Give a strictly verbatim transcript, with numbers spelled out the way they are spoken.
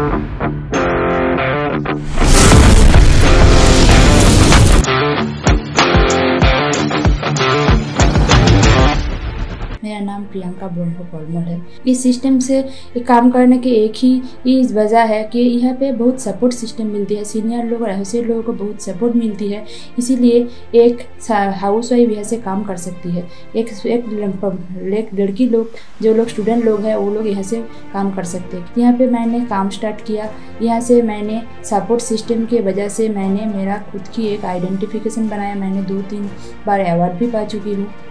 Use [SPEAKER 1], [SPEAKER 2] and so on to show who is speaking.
[SPEAKER 1] मेरा नाम प्रियंका ब्रह्म परमल है। इस सिस्टम से काम करने की एक ही वजह है कि यहाँ पे बहुत सपोर्ट सिस्टम मिलती है, सीनियर लोग और एसोसिएट लोगों को बहुत सपोर्ट मिलती है, इसीलिए एक हाउस वाइफ यहाँ से काम कर सकती है। एक एक लड़की लोग जो लोग स्टूडेंट लोग हैं वो लोग यहाँ से काम कर सकते हैं। यहाँ पे मैंने काम स्टार्ट किया, यहाँ से मैंने सपोर्ट सिस्टम के वजह से मैंने मेरा खुद की एक आइडेंटिफिकेशन बनाया। मैंने दो तीन बार अवार्ड भी पा चुकी हूँ।